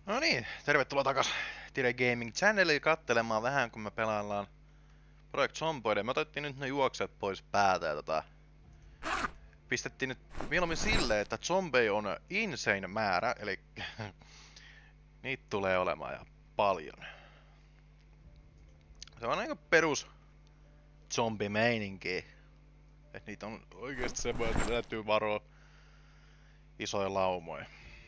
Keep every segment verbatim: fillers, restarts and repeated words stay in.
No niin, tervetuloa takas Tire Gaming Channeliin kattelemaan vähän kun me pelaillaan Project Zomboiden. Me otettiin nyt ne juokset pois päältä ja tota... Pistettiin nyt mieluummin silleen, että zombeja on insane määrä, eli niitä tulee olemaan ja paljon. Se on aika perus zombimeininki. Et niitä on oikeesti semmoinen, että täytyy varoa isoja laumoja.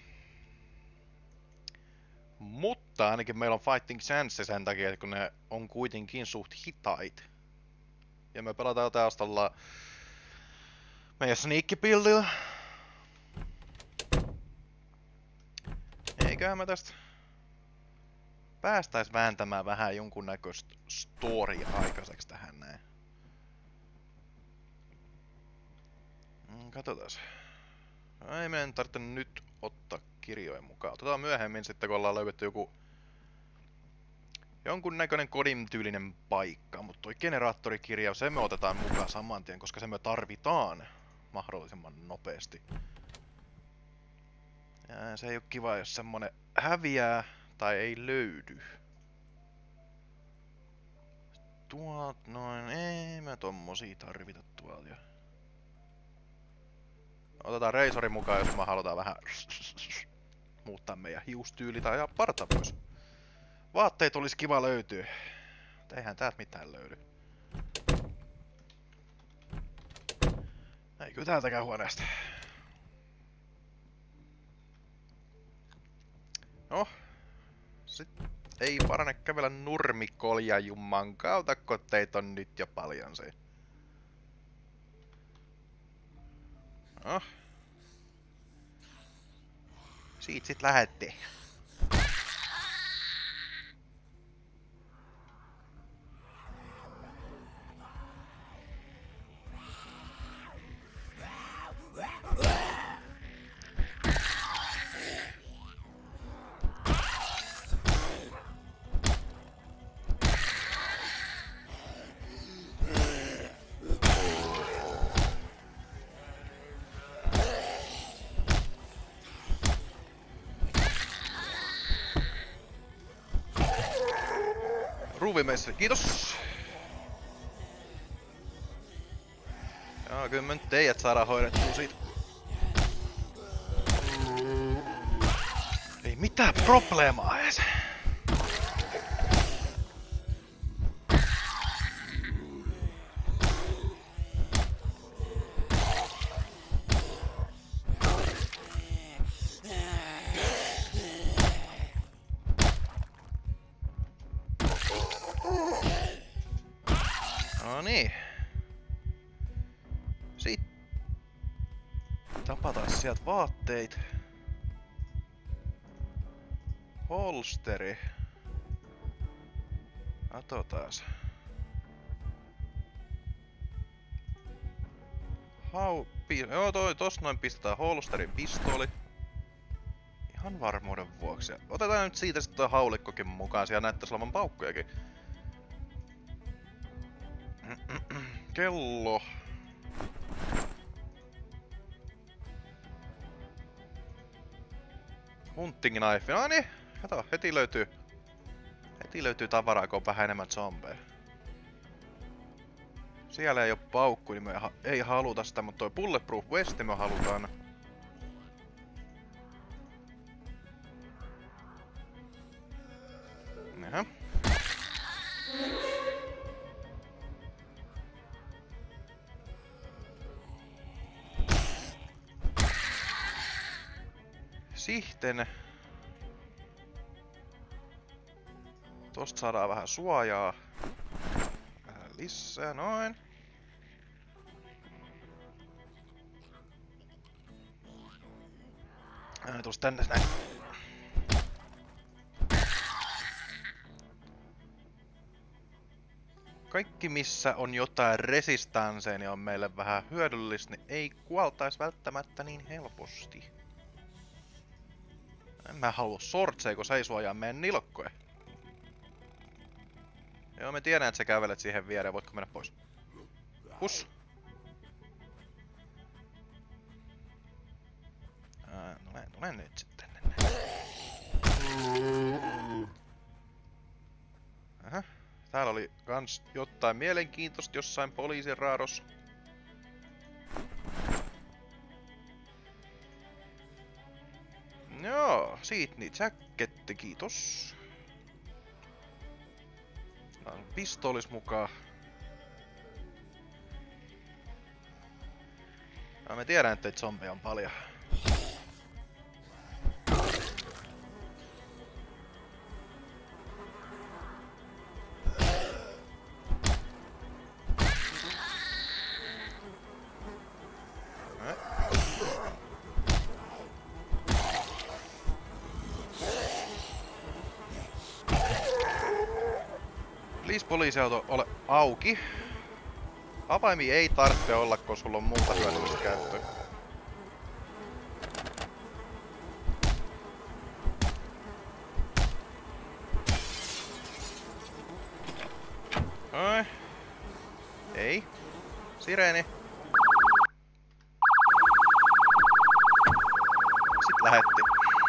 Mutta ainakin meillä on fighting chance sen takia, että kun ne on kuitenkin suht hitaita. Ja me pelataan taustalla meidän sneaky-buildilla. Eiköhän me tästä päästäis vääntämään vähän jonkunnäköistä storya aikaiseksi tähän näin. Katsotaan. No, ei meidän tarvitse nyt ottaa kirjoja mukaan. Otetaan myöhemmin sitten, kun ollaan löydetty joku jonkun näköinen kodin tyylinen paikka, mutta toi generaattorikirja, se me otetaan mukaan saman tien, koska se me tarvitaan mahdollisimman nopeasti. Ja se ei oo kiva, jos semmonen häviää tai ei löydy. Tuolta noin, ei me tommosia tarvita tuolta jo. Otetaan Razorin mukaan, jos me halutaan vähän muuttaa meidän hiustyyli tai ajaa parta pois. Vaatteet olisi kiva löytyä. Eihän täältä mitään löydy. Ei kyllä täältäkään huoneesta. No. Sit ei parane kävellä nurmikolja jumman kautta, kun teitä on nyt jo paljon se. No. Siitä sit lähetti. Ruuvimestari, kiitos! Joo, kyllä me nyt teidät saadaan hoidettua siitä. Ei mitään probleemaa ees. No niin. Sitten tapataan sieltä vaatteet. Holsteri. Katsotaas. Hau... Pi joo, toi, tossa noin pistetään holsterin pistooli. Ihan varmuuden vuoksi. Otetaan nyt siitä sitten toi haulikkokin mukaan. Siellä näyttäis olevan paukkujakin. Kello. Hunting knife. No niin, kato, heti löytyy. Heti löytyy tavaraa, kun on vähän enemmän zombeja. Siellä ei oo paukku, niin me ei, ha ei haluta sitä, mutta toi bulletproof vesti me halutaan. Jaha. Sitten tosta saadaan vähän suojaa. Vähän lisää, noin. Ää, tulis tänne näin. Kaikki missä on jotain resistansseja, niin on meille vähän hyödyllistä, niin ei kuoltais välttämättä niin helposti. En mä halua sortseja, kun se ei suojaa meidän nilkkoja. Joo, me tiedän, että sä kävelet siihen viereen. Voitko mennä pois? Hus! Ää, no mä tulen nyt sitten tänne. Täällä oli kans jotain mielenkiintoista jossain poliisin raadossa. Joo, Sydney jacketti, kiitos. Pistoolis mukaan. No, me tiedän, ettei zombeja on paljon. Please poliisiauto ole auki. Avaimia ei tarvitse olla, kun sulla on muuta hyödyllistä käyttöä. Oi. Ei. Sireeni. Sitten lähetti.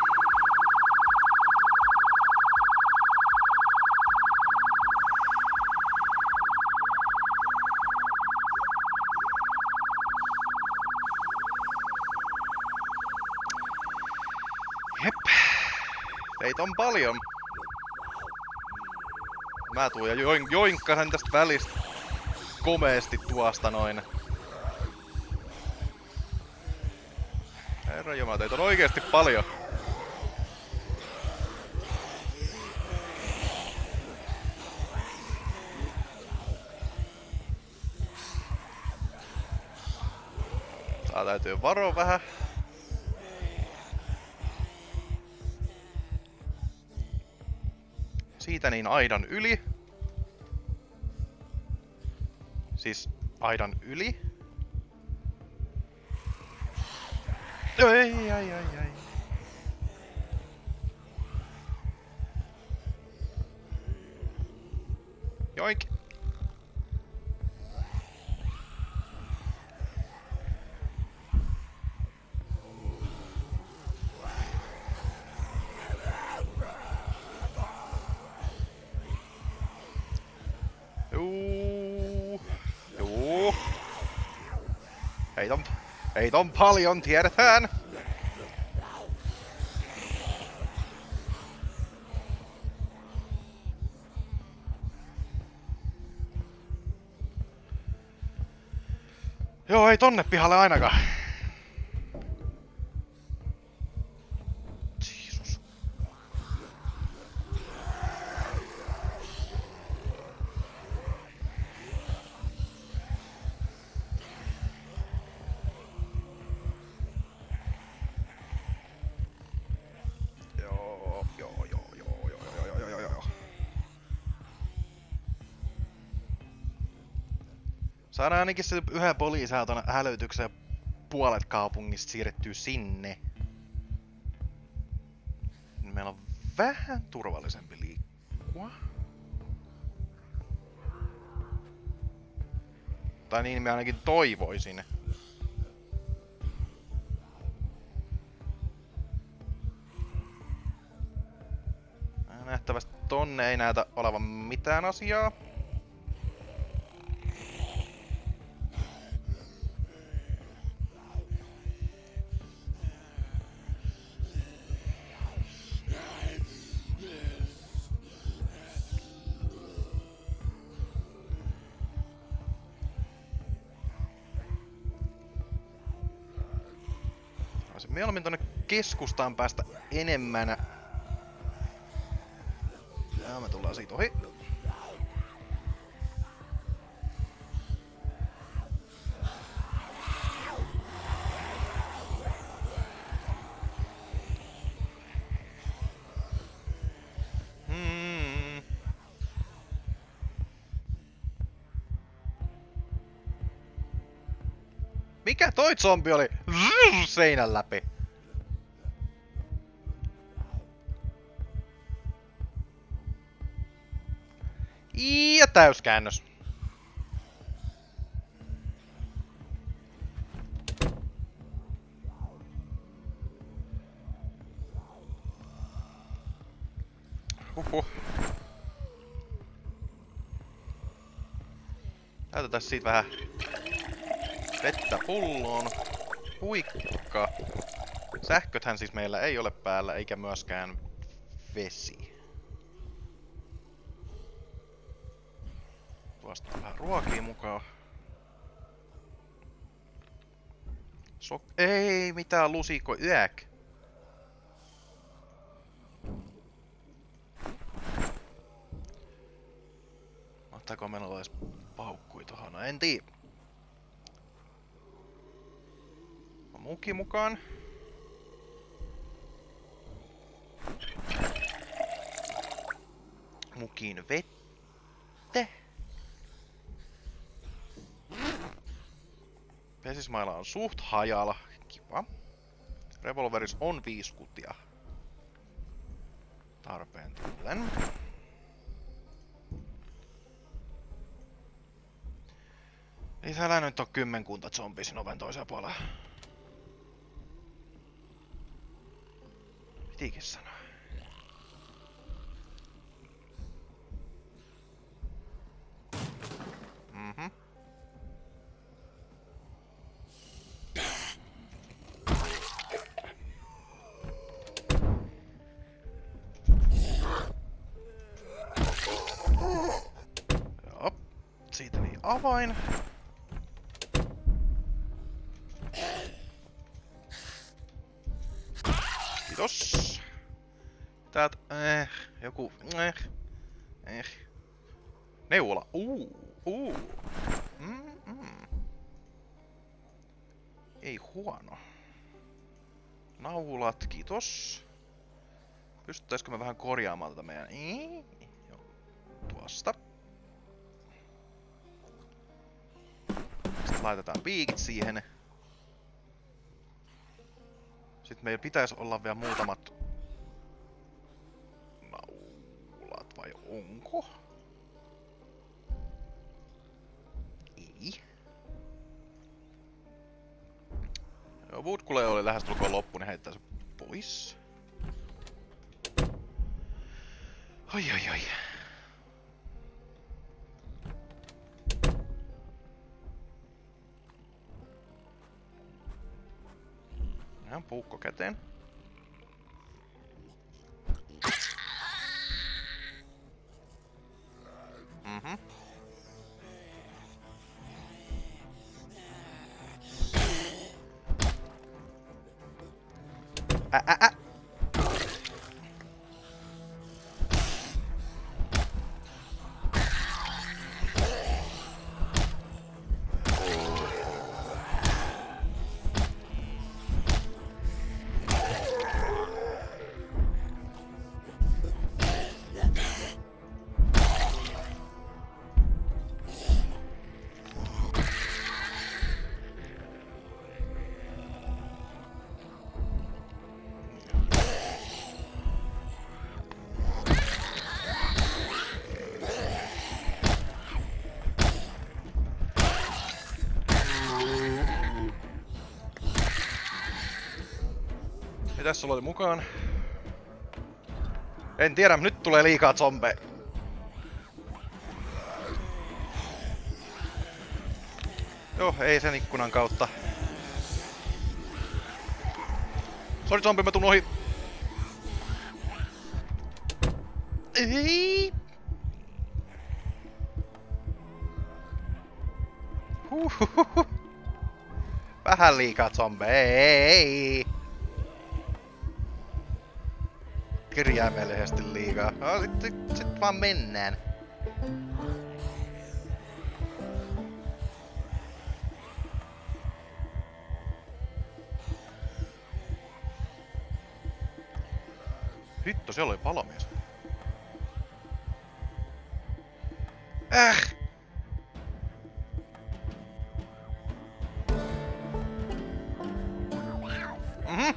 Jep. Teitä on paljon. Mä tuun ja join, joinkkasen tästä välistä komeesti tuosta noin. Herra jumala, teitä on oikeesti paljon. Tää täytyy varoa vähän. Siitä niin aidan yli. Siis aidan yli. Ei, ai, ai, ai. Joink. Juu. Juu. Heitä on, heitä on paljon, tiedetään. Joo, ei tonne pihalle ainakaan. Jeesus. Joo, joo, joo, joo, joo, joo, joo, joo, joo. Saadaan ainakin se yhden poliisiauton hälytyksen puolet kaupungista siirrettyä sinne. Meillä on vähän turvallisempi liikkua. Tai niin mä ainakin toivoisin. Nähtävästi tonne ei näytä olevan mitään asiaa. Mieluummin tonne keskustaan päästä enemmän. Ja me tullaan siitä ohi. Hmm. Mikä toi zombi oli? Seinän läpi. Ja täyskäännös. Huhhuh. Käytetään siitä vähän vettä pulloon. Huikka. Sähköthän siis meillä ei ole päällä, eikä myöskään vesi. Tuosta vähän ruokia mukaan. Sok... Ei mitään lusiko yäk. Mahtaako meillä olla edes paukkui tohon? No en tiedä. Muki mukaan. Mukin vettä. Vesismailla on suht hajalla. Kiva. Revolveris on viisi kutia. Tarpeen tullen. Ei täällä nyt oo kymmenkunta zombia sin oven toisella puolella. Pitikin sanoa. Mhm. Joo. Siitä niin avain. Kiitos. Täältä, eh, joku, eh, eh. Neula, uu, uu. Mm, mm. Ei huono. Naulat, kiitos. Pystyttäisikö me vähän korjaamaan tätä meidän... Joo. Tuosta. Sitten laitetaan piikit siihen. Sitten meillä pitäisi olla vielä muutamat naulat, vai onko? Ei. Joo, Woodkule oli lähestulkoon loppu, niin heittää se pois. Oi oi oi. Ihan puukko käteen. Mhm. Ä ä ä. Mitäs sulla oli mukaan? En tiedä, nyt tulee liikaa zombeja. Joo, ei sen ikkunan kautta. Sori zombi, mä tuun ohi. Ei. Huhhuhuhu. Vähän liikaa zombeja. Ei. Kirjaimellisesti liikaa. No, sit, sit, sit vaan mennään. Hitto, siellä oli palomies. Äh! Mhm.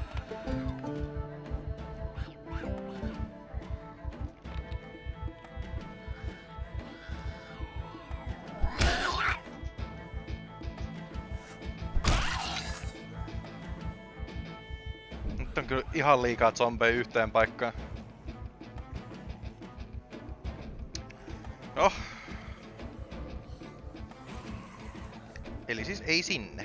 Nyt on kyllä ihan liikaa zombeja yhteen paikkaan. Joo. Eli siis ei sinne.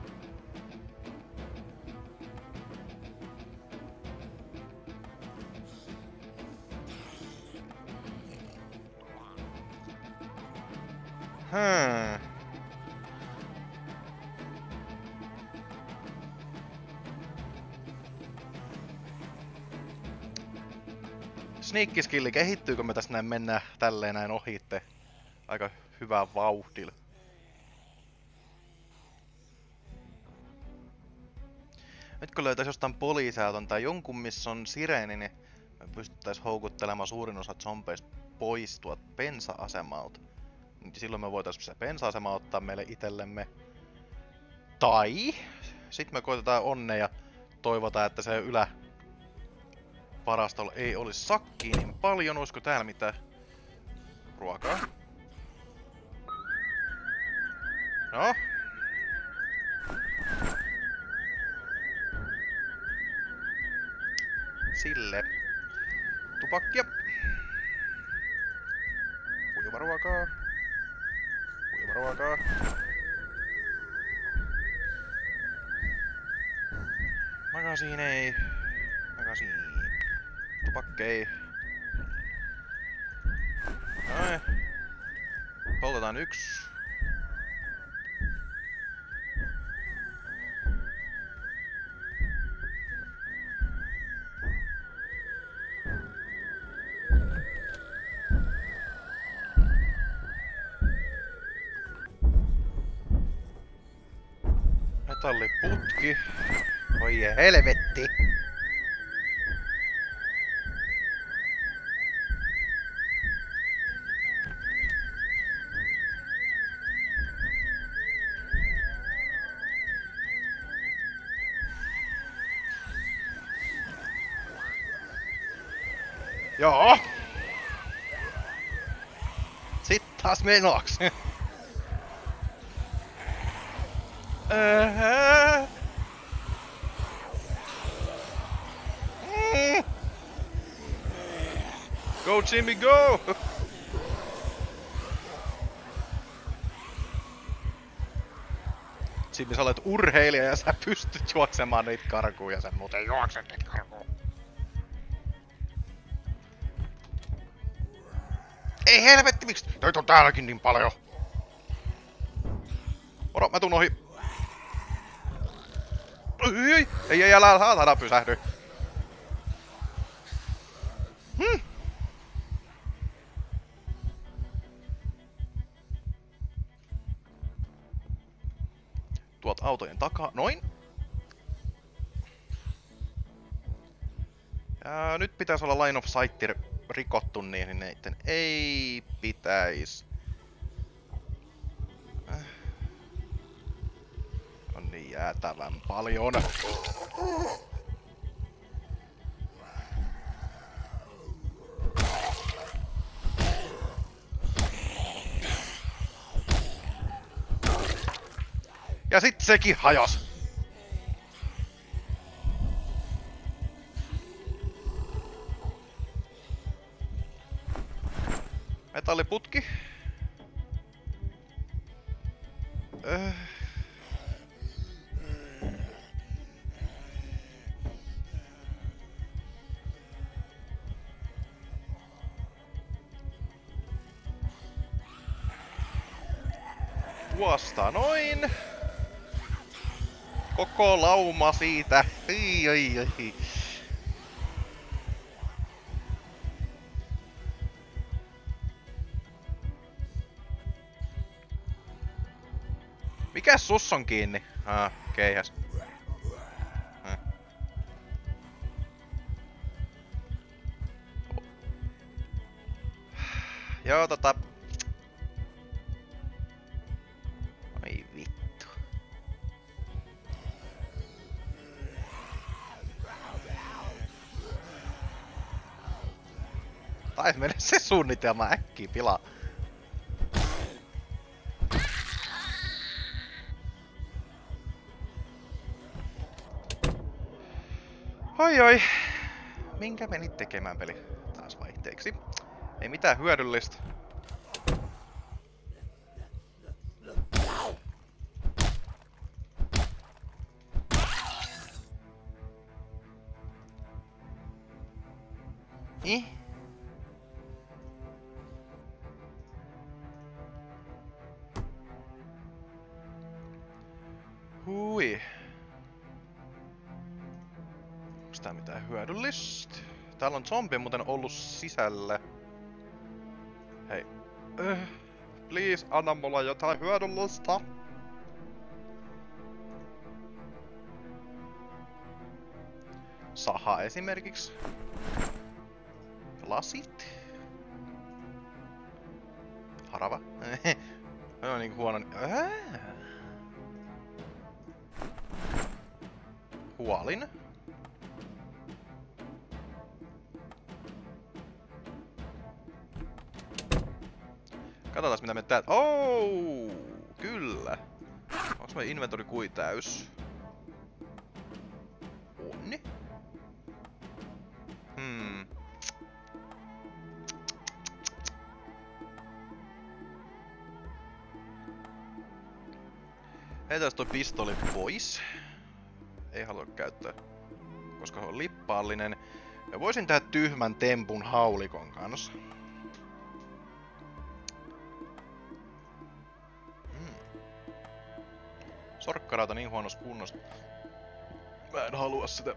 Hmm. Sneakkiskilli, kehittyykö me tästä näin mennään tälleen näin ohitte? Aika hyvää vauhdilla. Nyt kun löytäis jostain poliisiauton tai jonkun missä on sireeni, niin me pystyttäis houkuttelemaan suurin osa zombeista pois tuolta bensa-asemalta. Silloin me voitais se bensa-asema ottaa meille itellemme. Tai sit me koitetaan onnea ja toivotaan, että se ylä varastolla ei olisi sakkiin niin paljon. Olisiko täällä mitään ruokaa? No. Sille. Tupakkia. Kuivaruokaa. Kuivaruokaa. Magasiinei. Magasiini. Tupakkei. Noin. Poltetaan yksi. Metalliputki. Oi helvetti. Joo. Sitten taas menoks. Öhö. Mm. Go Jimmy go! Jimmy, sä olet urheilija ja sä pystyt juoksemaan niitä karkuun ja sä muuten juokset niitä karkuun. Ei helvetti, miksi töitä on täälläkin niin paljon? Oro, mä tuun ohi. Ei, ei, ei, ei, älä saatana pysähdy. Hmm. Tuot autojen takaa, noin. Ja nyt pitäisi olla line of sight rikottu, niin neitten ei pitäis. On niin jäätävän paljon. Ja sit sekin hajos. Metalliputki. Öh. Tuosta noin. Koko lauma siitä. Ai, ai, ai. Mikäs sus on kiinni? Ah, keihäs. Häh. Joo, tota... Ai vittu. Tai mene se suunnitelma äkkiä pilaa. Oi oi. Minkä menit tekemään peli taas vaihteeksi? Ei mitään hyödyllistä. Ih? Hui. Onks tää mitään hyödyllistä? Täällä on zombi muuten ollut sisällä. Hei. Öh. Please, anna mulla jotain hyödyllistä. Saha esimerkiksi. Lasit. Harava. Se on niinku huono. Ää. Huolin. Katsotaan mitä me täältä. Oh, kyllä. Onks meidän inventori kui täys? Onni. Hmm. Heitäis toi pistoli pois. Ei halua käyttää, koska se on lippaallinen. Ja voisin tehdä tyhmän tempun haulikon kanssa. Hmm. Sorkkarauta niin huonossa kunnossa. Mä en halua sitä.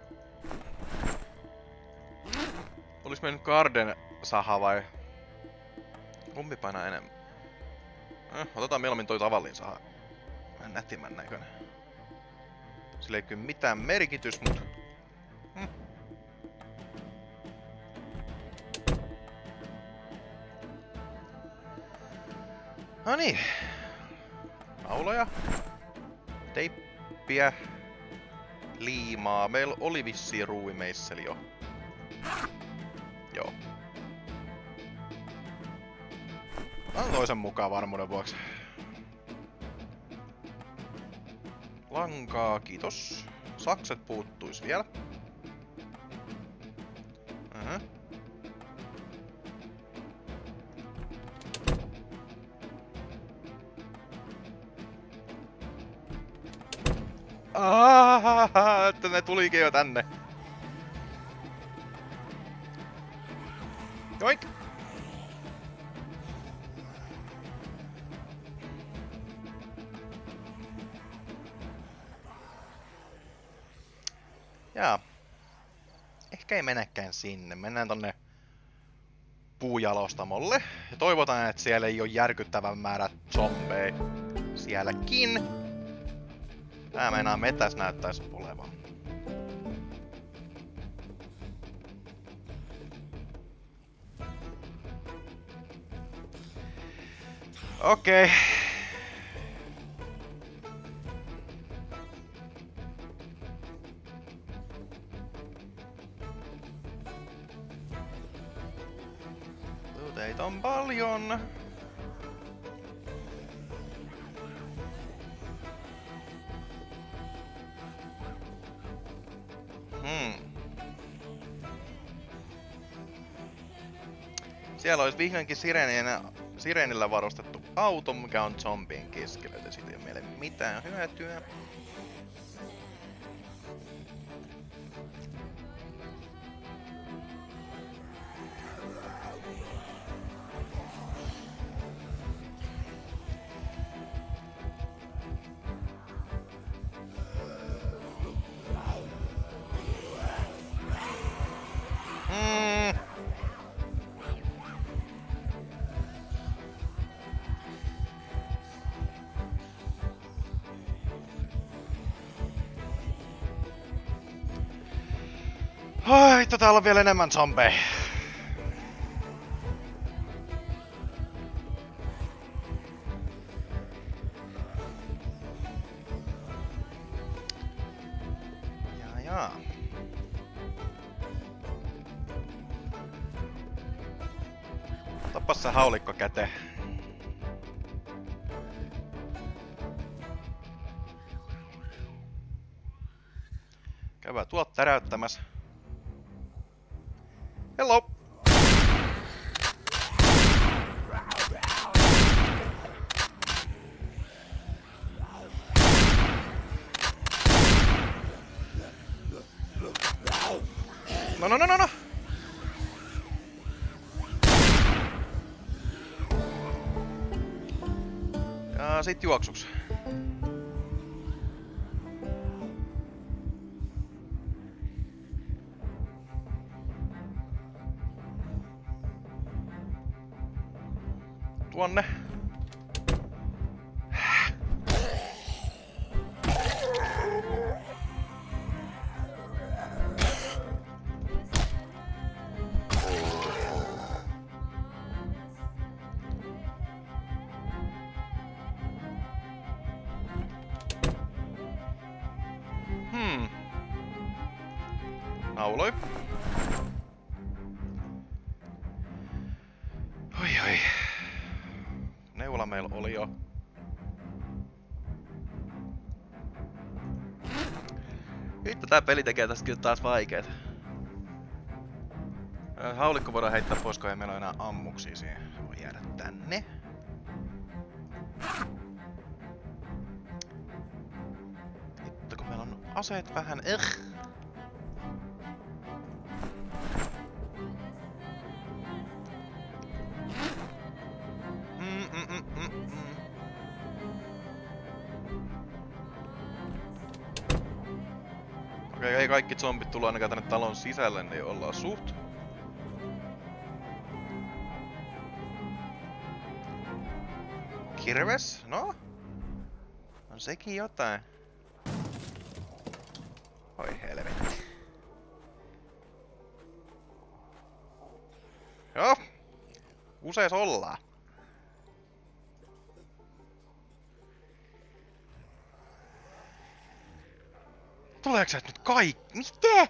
Olis meillä nyt Garden saha vai? Kumpi painaa enemmän? Eh, otetaan mieluummin toi tavallinen saha. Vähän nätimän näköinen. Sillä ei kyllä mitään merkitys, mut... Hm. No niin. Nauloja. Teippiä. Liimaa. Meillä oli vissiin ruuvimeisseli jo. Joo. Otan toisen mukaan varmuuden vuoksi. Lankaa, kiitos. Sakset puuttuis vielä. Uh-huh. Aaaaaa, että ne tulikin jo tänne. Joink! Jaa. Ehkä ei mennäkään sinne. Mennään tonne puujalostamolle. Ja toivotaan, että siellä ei ole järkyttävän määrä zombeja. Sielläkin. Tää meinaa metäs näyttäis olevan. Okei. Okay. Teitä on paljon. Hmm. Siellä olisi vihdoinkin sireenillä, sireenillä varustettu auto, mikä on zombien keskellä, ja siitä ei ole meille mitään hyötyä. Ai, vittu, täällä on vielä enemmän zombeja. Jaa, jaa. Otappas se haulikko käteen. Käydä tuot täräyttämässä. Hello! No no no no no! Ja sit juoksuks. Tuonne. Hmm. Nauloi. Oi oi. Neula meillä oli jo. Vittu, tää peli tekee tästä kyllä taas vaikeet. Haulikko voidaan heittää pois, kun ei meillä ole enää ammuksia siihen. Se voi jäädä tänne. Vittu, kun meillä on aseet vähän... Ugh. Mm, mm, mm, mm, mm. Okei, ei kaikki zombit tullut ainakaan tänne talon sisälle, niin ollaan suht. Kirves? No? On sekin jotain. Oi helvetti. Joo. Usees ollaan. Tuleeko sä nyt kaikki? Mitä?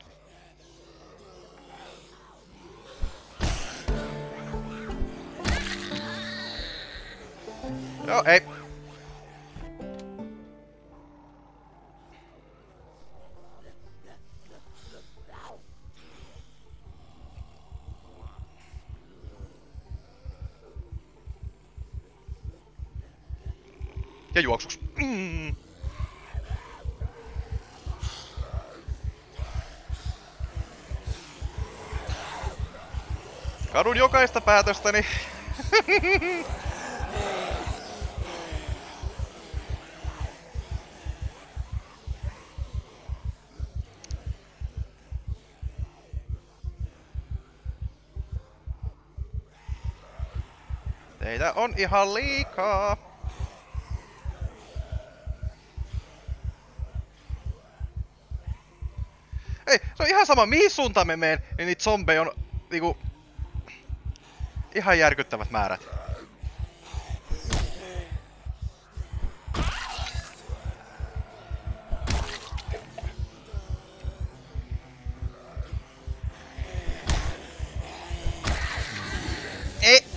Joo, ei. Ja juoksuks. Mm. Kadun jokaista päätöstäni. Teitä on ihan liikaa. Ei, se on ihan sama mihin suuntaan me meen, niin niitä zombeja on niinku... ihan järkyttävät määrät. Ei!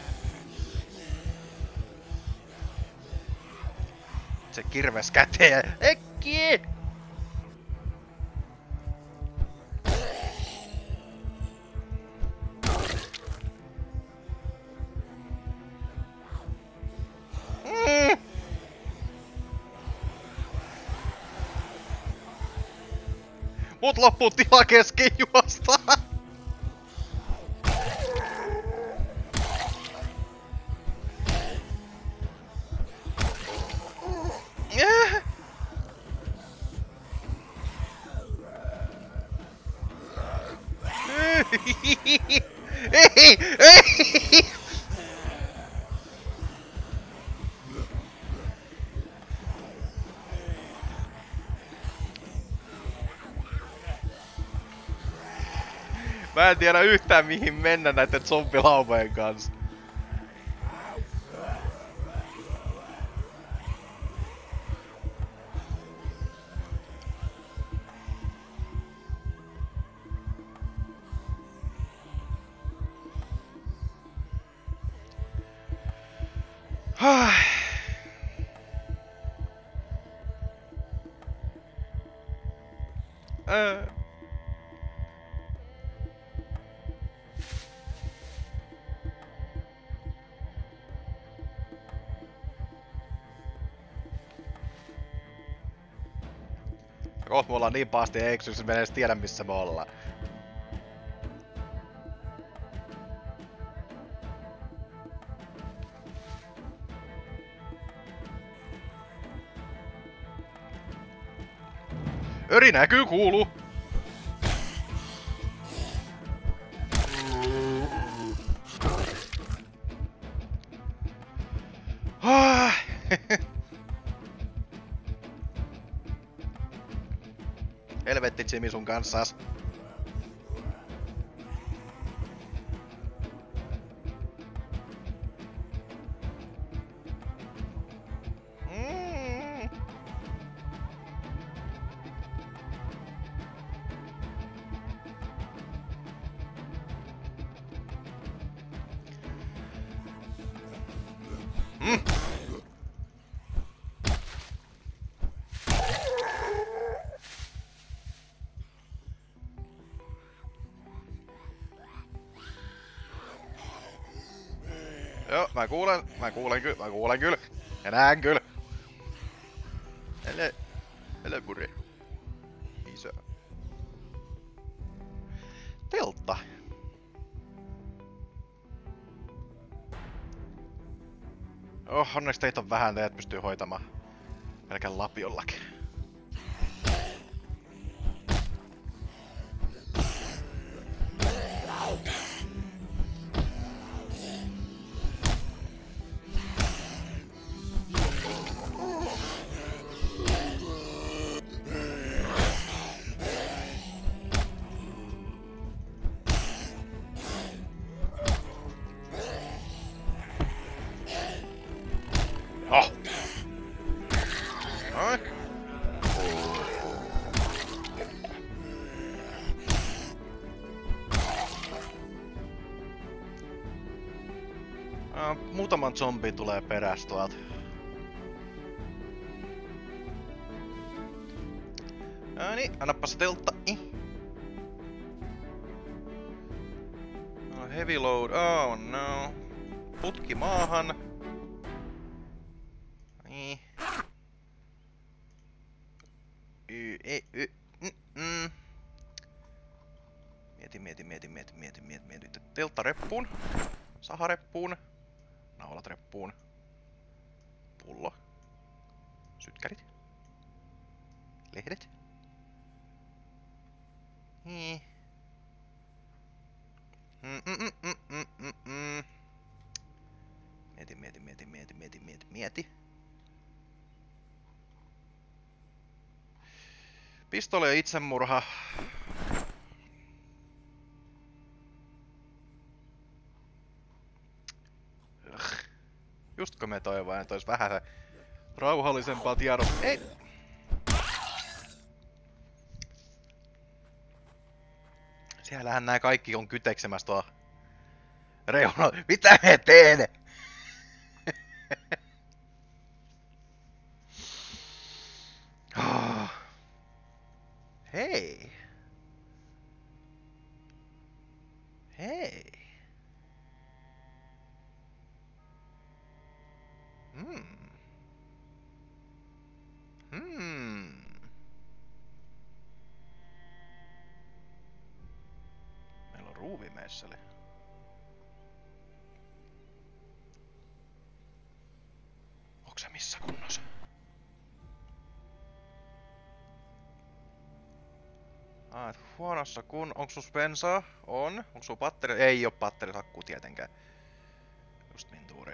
Se kirves käteen. Ekki! Mut loppuu tila kesken juosta. Ei! Ei! Mä en tiedä yhtään mihin mennä näiden zombilaumojen kanssa. Öö. Kohta me ollaan niin pahasti eksyksissä, me en edes tiedä missä me ollaan. Öri näkyy, kuuluu! Helvetti Jimmy sun kanssas. Mm. Mm. Joo, mä kuulen, mä kuulen kyllä, mä kuulen kyllä. Ja näen kyllä. Ele... Ele puri. Isä. Teltta. Oh, onneksi teitä on vähän, teidät pystyy hoitamaan. Pelkän lapiollakin. Oh! Noin. Uh, muutaman zombi tulee perästä tuolta. No niin, annappa se teltta. No, heavy load, oh no. Putki maahan. Niin. Y, e, y, mm, mm. Mieti, mieti, mieti, mieti, mieti, mieti, mieti. Teltta reppuun. Saha reppuun. Naulat reppuun. Pullo. Sytkärit. Lehdet. Niin. Mm, mm, mm, mm, mm, mm, mm. Mieti, mieti, mieti, mieti, mieti, mieti, mieti. Pistoli ja itsemurha. Just kun me toivoin, että olisi vähän rauhallisempaa tiedon. Ei! Siellähän nää kaikki on kyteksemässä tuo reuna. Mitä me teen? Hei! Hei! Hmm. Hmm. Meillä on ruuvimesseli. Onks se missä kunnossa? Ah, huonossa kun... Onks sus bensaa? On. Onks sul patteri? Ei oo patterisakku tietenkään. Just niin tuuri.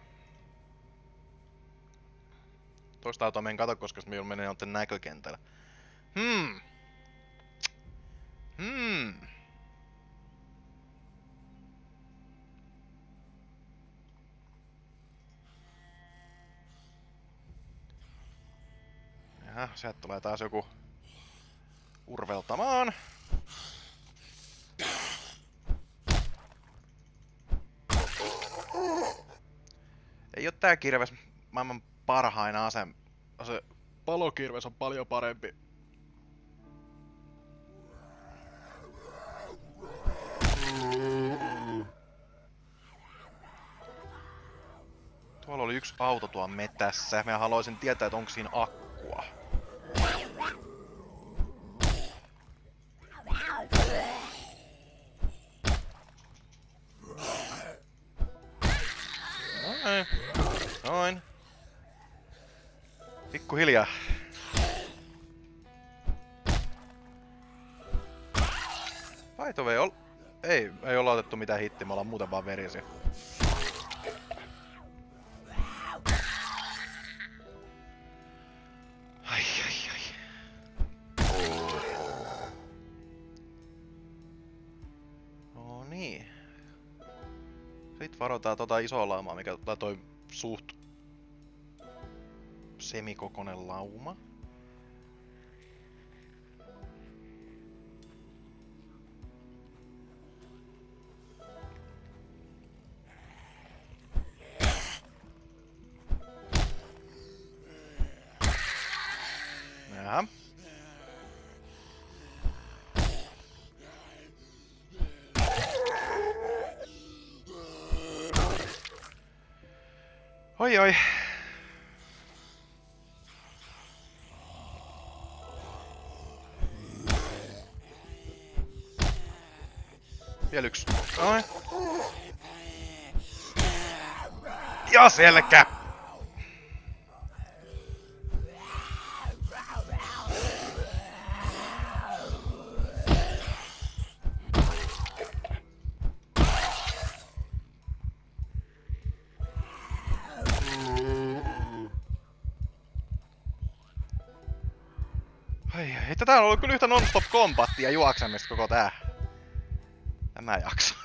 Toista autoa menen kato, koska minun menee noitten näkökentällä. Hmm. Hmm. Jaha, sieltä tulee taas joku urveltamaan. Ei oo tää kirves maailman parhain ase. Se palokirves on paljon parempi. Tuolla oli yksi auto tuon metässä. Mä haluaisin tietää, että onko siinä akkua. Noin. Noin. Pikkuhiljaa. By the way, ol... ei, ei olla otettu mitään hittiä, me ollaan muuten vaan verisiä. Ai ai ai. No niin. Sitten varotaan tota isoa laumaa, mikä tai toi suht semikokonen lauma. Jaha. Oi oi. Vielä yksi. Noin. Ja selkä! Ai ai, että tää on ollut kyllä yhtä non-stop kombattia juoksemista koko tää. Tämä jakso.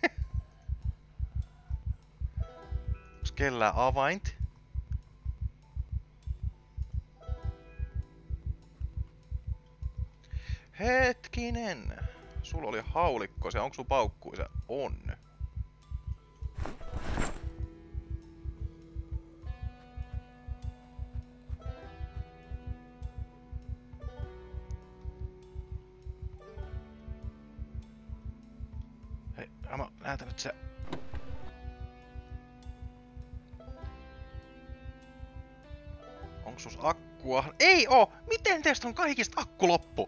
Onks kellään avaint? Hetkinen. Sulla oli haulikko, se onko sun paukkuisa? On. Hei, mä näytän nyt se. Onks sus akkua? Ei oo! Miten teistä on kaikista akku loppu?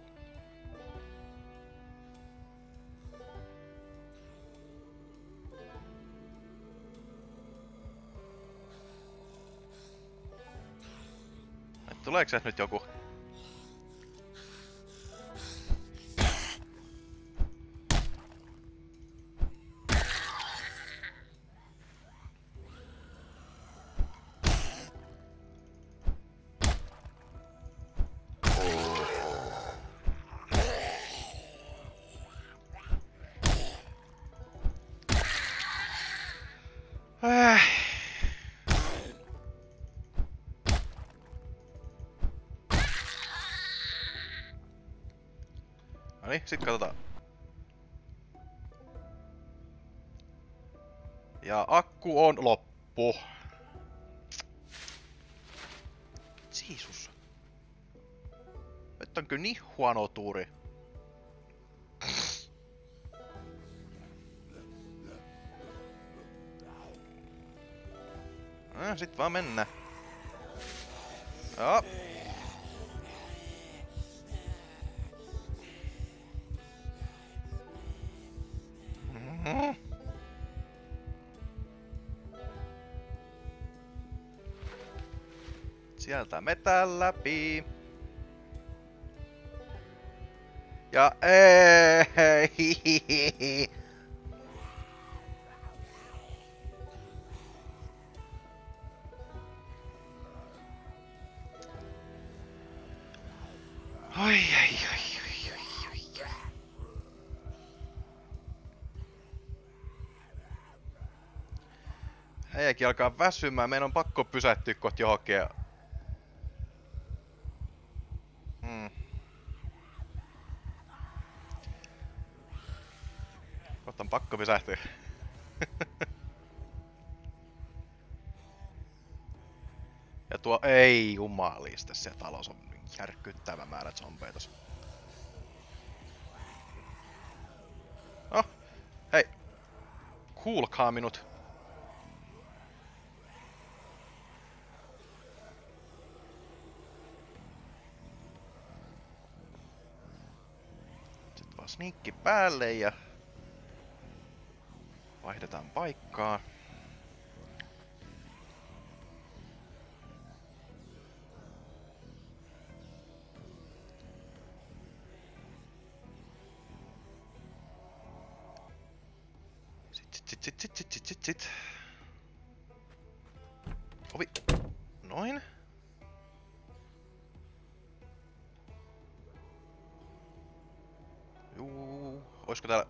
Tuleeko se nyt joku? Äh. Noniin, sit katsotaan. Ja akku on loppu. Jeesus. Nyt on kyllä niin huono tuuri. Äh, sit vaan mennä. Joo. Mm-hmm. Sieltä metän läpi. Ja ei. Ai ai ai ai ai ai. Äijäkin alkaa väsymään, meidän on pakko pysähtyä kohti johonkin. Hmm. Kohta on pakko pysähtyä. Ja tuo ei jumalista, se talous on järkyttävä määrä zombeja tossa. No, hei. Kuulkaa minut. Sitten vaan sniikki päälle ja vaihdetaan paikkaa. Vitsit. Ovi. Noin. Juu. Oisko täällä...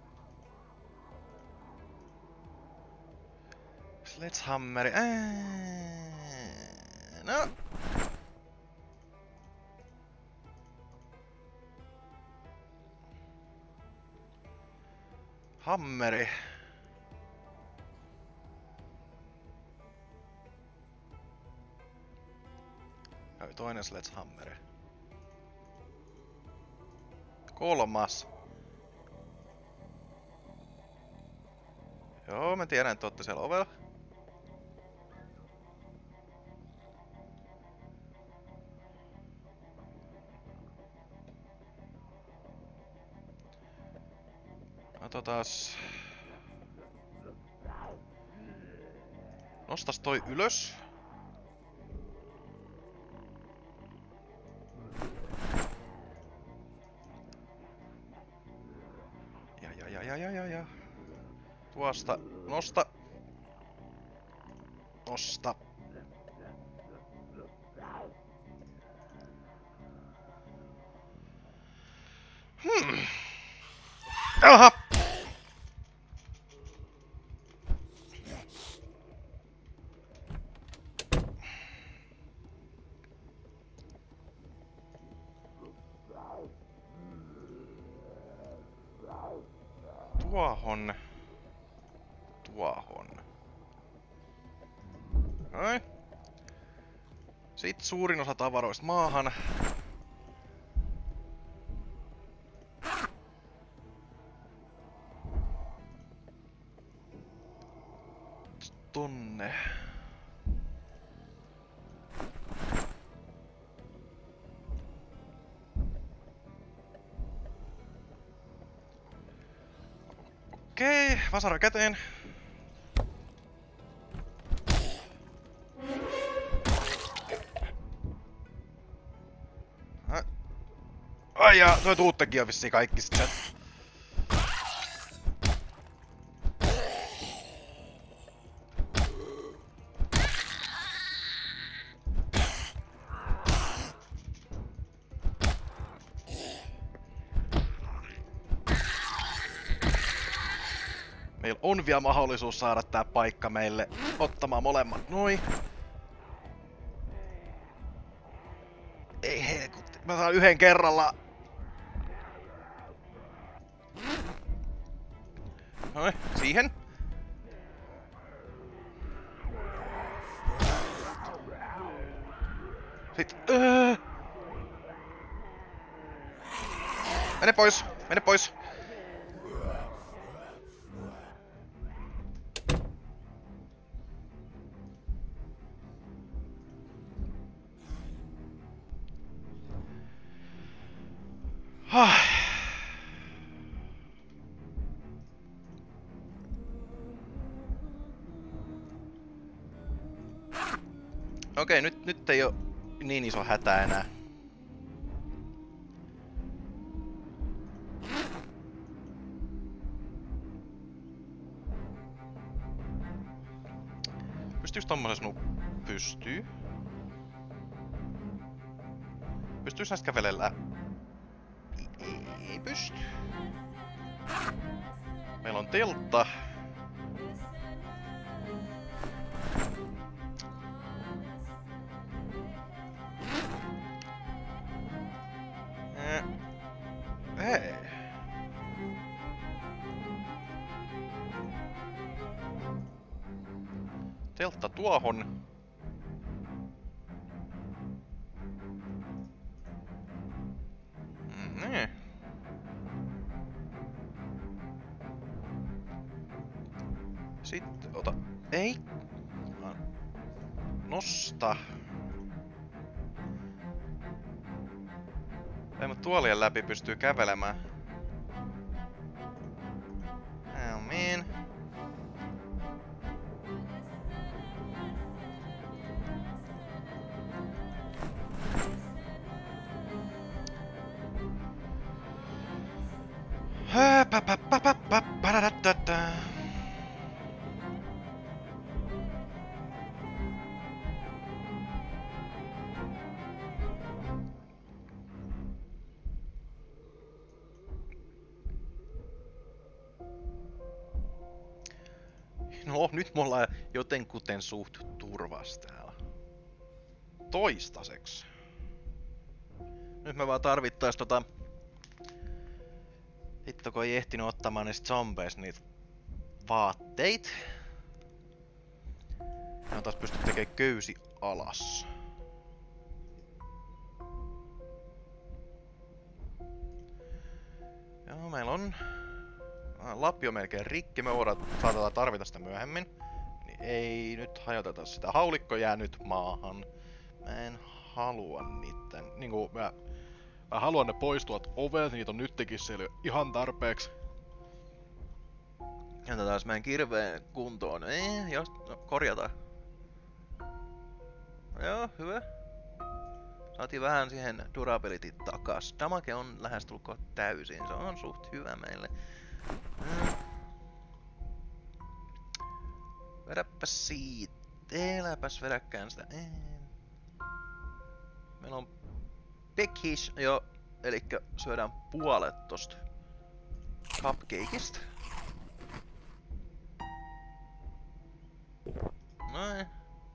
Sledgehammeri. Ää... No. Hammeri. Ja toinen sledgehammeri. Kolmas. Joo, mä tiedän, että ootte siellä ovella. Otetas... Nostas toi ylös. Ja ja ja ja ja ja ja. Tuosta nosta. Nosta. Hmm. Aha! Tuohon. Tuohon. Noin. Sitten suurin osa tavaroista maahan. Tonne. Okei, vasara käteen. Ai ja, toi tuuttekin on vissiin kaikki sit sen. Meillä on vielä mahdollisuus saada tää paikka meille ottamaan molemmat. Noin. Ei helkutti. Mä saan yhden kerralla. Noin, siihen. Sitten. Öö. Mene pois, mene pois. Okei, nyt, nyt ei oo niin iso hätä enää. Pystyykö tommosessa nu... Pystyy. Pystyykö näistä kävelellä? Ei, ei pysty. Meillä on teltta. Hei. Teltta tuohon. Niin. Sitten ota... Ei. Nosta. Ei, mutta tuolien läpi pystyy kävelemään. Oh man. No, nyt me ollaan jotenkuten suht turvas täällä. Toistaiseksi. Nyt me vaan tarvittais tota... Hitto, kun ei ehtinyt ottamaan niistä zombeista niitä vaatteita. Ja on taas pysty tekemään köysi alas. Joo, meillä on... Lappi on melkein rikki, me voidaan saatetaan tarvita sitä myöhemmin. Niin ei nyt hajoteta sitä. Haulikko jää nyt maahan. Mä en halua niitten... Niinku mä... Mä haluan ne poistuvat ovet, niitä on nytkin siellä ihan tarpeeksi. Jätetään meidän kirveen kuntoon. Ei, jos... No, korjataan. Joo, hyvä. Saatiin vähän siihen durability takas. Damage on lähestulkoon täysin, se on suht hyvä meille. Mm. Vedäpäs siitä. Eläpäs vedäkään sitä. Meillä on Peckish jo, elikkä syödään puolet tosta cupcakeista. Noin.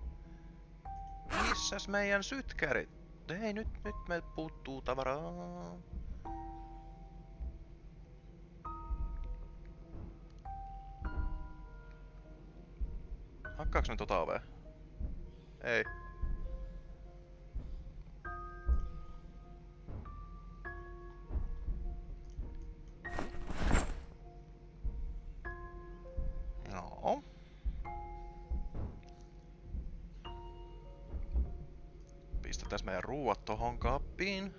Missäs meidän sytkärit? Ei, nyt, nyt meiltä puuttuu tavaraa. Hakkaaks ne tota ovea? Ei. Joo. Pistetäs meidän ruuat tohon kappiin.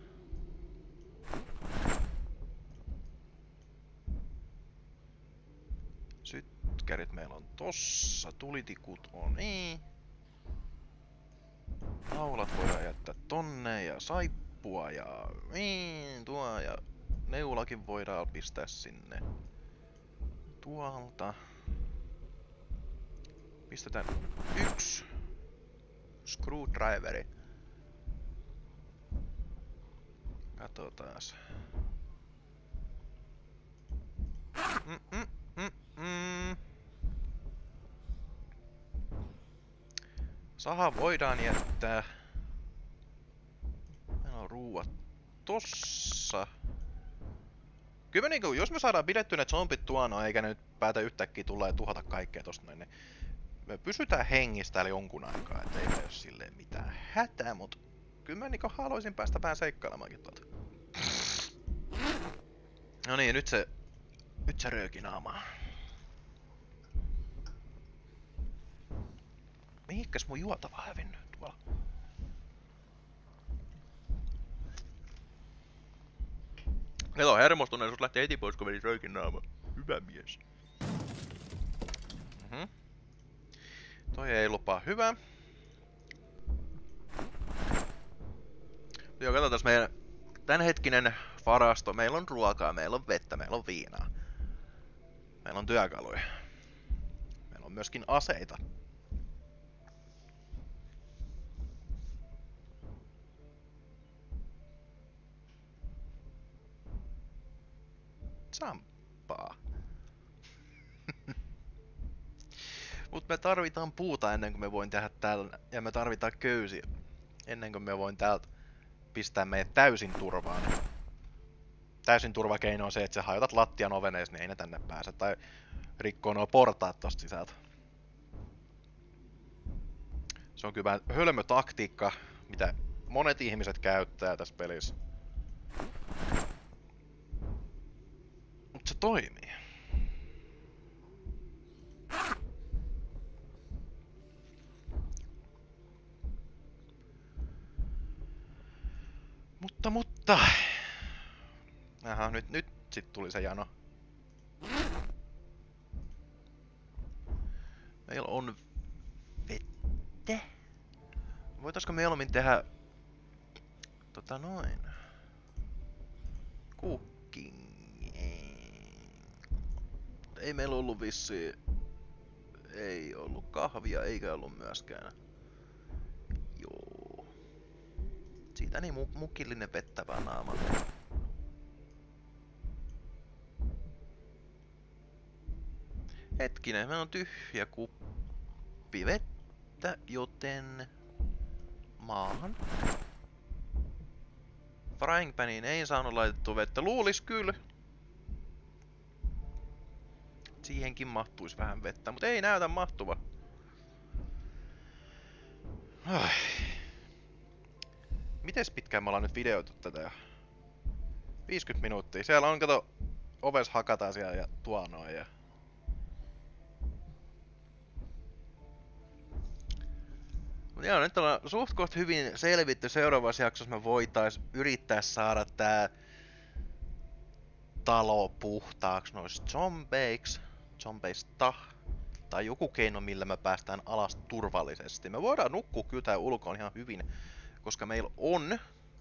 Sytkärit meillä on tossa, tulitikut on niin. Naulat voidaan jättää tonne ja saippua ja niin, tuo ja neulakin voidaan pistää sinne. Tuolta. Pistetään yksi screwdriveri. Katsotaas. Mm, mm, mm, mm. Saha voidaan jättää. Meillä on ruuat tossa. Kyllä me niinku, jos me saadaan pidettyä ne zombit tuona, eikä ne nyt päätä yhtäkkiä tulla ja tuhota kaikkea tosta noin, niin me pysytään hengissä täällä jonkun aikaa, et ei ole silleen mitään hätää, mut kyllä mä niinku haluaisin päästä vähän seikkailemaankin tuolta. No niin, nyt se... Nyt se röökinaamaa. Mihinkäs mun juotava on hävinnyt tuolla? Neto hermostuneisuus lähti heti pois, kun vedit röökinaamaa. Hyvä mies. Mhm. Toi ei lupaa hyvä. Joo, katsotaan meidän tämänhetkinen varasto. Meillä on ruokaa, meillä on vettä, meillä on viinaa. Meillä on työkaluja. Meillä on myöskin aseita. Samppaa. Mut me tarvitaan puuta ennen kuin me voin tehdä täällä. Ja me tarvitaan köysiä ennen kuin me voin täältä pistää meidät täysin turvaan. Täysin turvakeino on se, että sä hajotat lattian ovenees, niin ei ne tänne pääse. Tai rikkoo nuo portaat tosta sisältä. Se on kyllä hölmö taktiikka, mitä monet ihmiset käyttää tässä pelissä. Mut se toimii. Mutta, mutta... Aha, nyt, nyt sit tuli se jano. Meillä on vettä. Voitaisko mieluummin tehdä... Tota noin... Cooking... Ei meillä ollut vissiin... Ei ollut kahvia, eikä ollut myöskään... Joo... Siitä niin mu mukillinen vettävä naama. Hetkinen, meillä on tyhjä kuppi vettä, joten maahan. Frying paniin ei saanut laitettua vettä. Luulis kyllä. Siihenkin mahtuisi vähän vettä, mutta ei näytä mahtuva. Ai. Mites pitkään me ollaan nyt videoitu tätä jo? viisikymmentä minuuttia. Siellä on, kato, oves hakataan siellä ja tuo noin ja... Mut joo, nyt ollaan suht koht hyvin selvitty. Seuraavassa jaksossa me voitais yrittää saada tää talo puhtaaksi noista zombeiksi. Zombeista. Tai joku keino, millä me päästään alas turvallisesti. Me voidaan nukkua kyllä tää ulkoon ihan hyvin, koska meillä on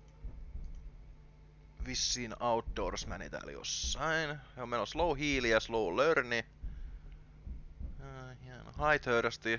vissiin outdoorsmani täällä jossain. Joo, meillä on slow heal ja slow learni. High thirsty.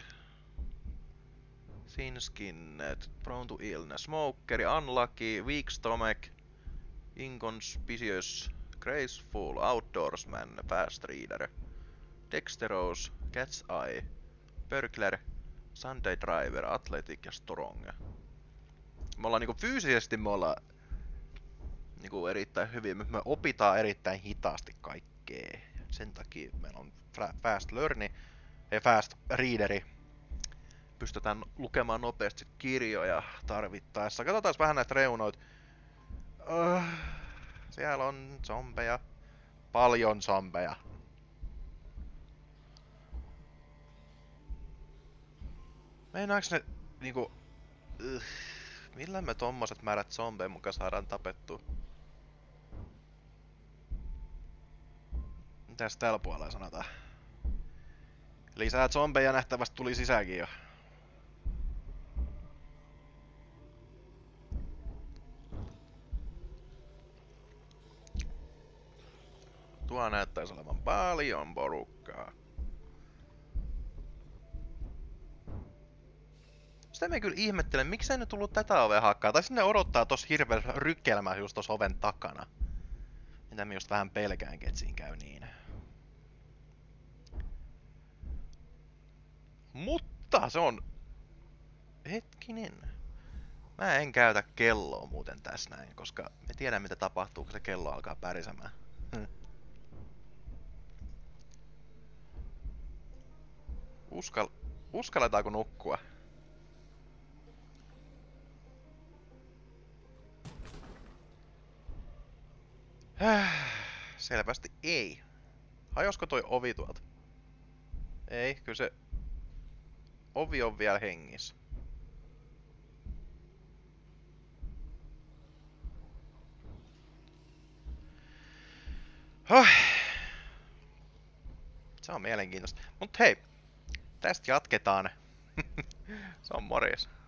Thin skinned. Prone to illness. Smokeri. Unlucky. Weak stomach. Inconspicuous. Graceful. Outdoorsman. Fast reader. Dexterous. Cat's eye. Burglar. Sunday driver. Athletic ja strong. Me ollaan niinku fyysisesti me ollaan niinku erittäin hyvin, me opitaan erittäin hitaasti kaikkea. Sen takia meillä on fast learni ja fast readeri. Pystytään lukemaan nopeasti kirjoja tarvittaessa. Katsotaan vähän näitä reunoita. Uh, siellä on zombeja. Paljon zombeja. Meinaaks ne niinku... Uh, millä me tommoset määrät zombeja mukaan saadaan tapettua? Mitäs täällä puolella sanotaan? Lisää zombeja nähtävästi tuli sisäänkin jo. Tuo näyttäisi olevan paljon porukkaa. Sitä me kyllä ihmettelen, miksei ne tullut tätä ovea hakkaa. Tai sinne odottaa tossa hirveän rykkelmää just tossa oven takana. Mitä mä just vähän pelkäänkin, et siinä käy niin. Mutta se on... Hetkinen. Mä en käytä kelloa muuten tässä näin, koska me tiedän mitä tapahtuu, kun se kello alkaa pärisemään. Uskal... Uskalletaanko nukkua? Selvästi ei. Hajosko toi ovi tuolta? Ei, kyllä se ovi on vielä hengissä. Oh. Se on mielenkiintoista. Mut hei, tästä jatketaan. Se on morjes.